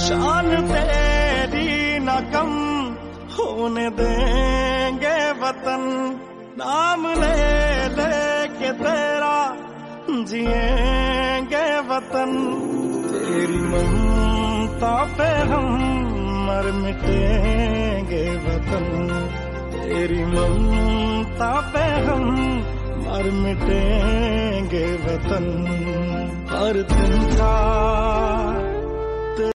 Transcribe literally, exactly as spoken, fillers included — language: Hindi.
शान तेरी न कम होने देंगे वतन, नाम ले ले के तेरा जिएंगे वतन। तेरी ममता पे हम मर मिटेंगे वतन, तेरी ममता पे हम मर मिटेंगे वतन। हर दिन का